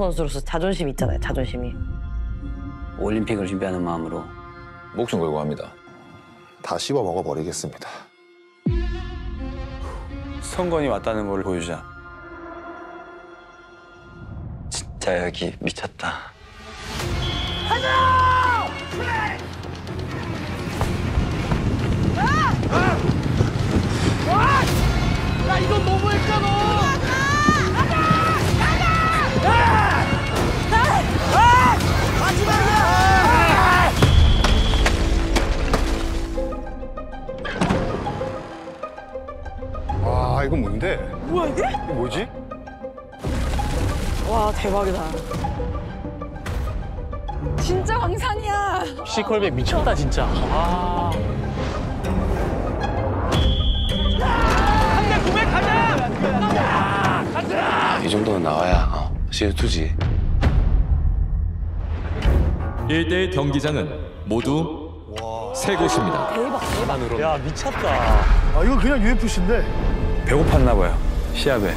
선수로서 자존심이 있잖아요, 자존심이. 올림픽을 준비하는 마음으로 목숨 걸고 합니다. 다 씹어 먹어버리겠습니다. 성건이 왔다는 걸 보여주자. 진짜 여기 미쳤다. 야, 이건 너무했잖아. 아, 이건 뭔데? 뭐야 이게? 이게 뭐지? 와, 대박이다. 진짜 광산이야. 시컬백 미쳤다 진짜. 아. 한대 900 가자. 이 정도는 나와야 시즌2지. 1대1 경기장은 모두 세 곳입니다. 야 미쳤다. 아, 이거 그냥 UFC인데. 배고팠나 봐요, 시합에.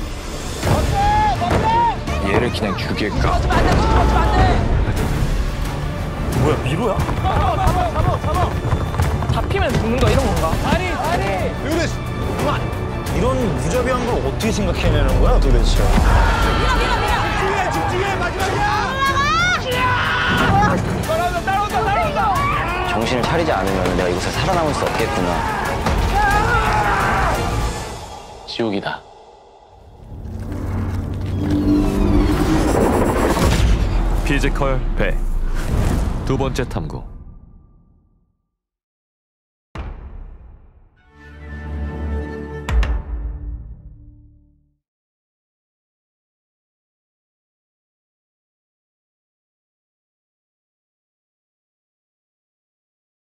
얘를 그냥 죽일까? 뭐야 미로야? 잡히면 죽는 거 이런 건가? 다리. 이런 무자비한 걸 어떻게 생각해내는 거야, 도대체? 집중해 마지막이야. 따라온다. 정신을 차리지 않으면 내가 이곳에 살아남을 수 없겠구나. 지옥이다. 피지컬 배. 두 번째 탐구.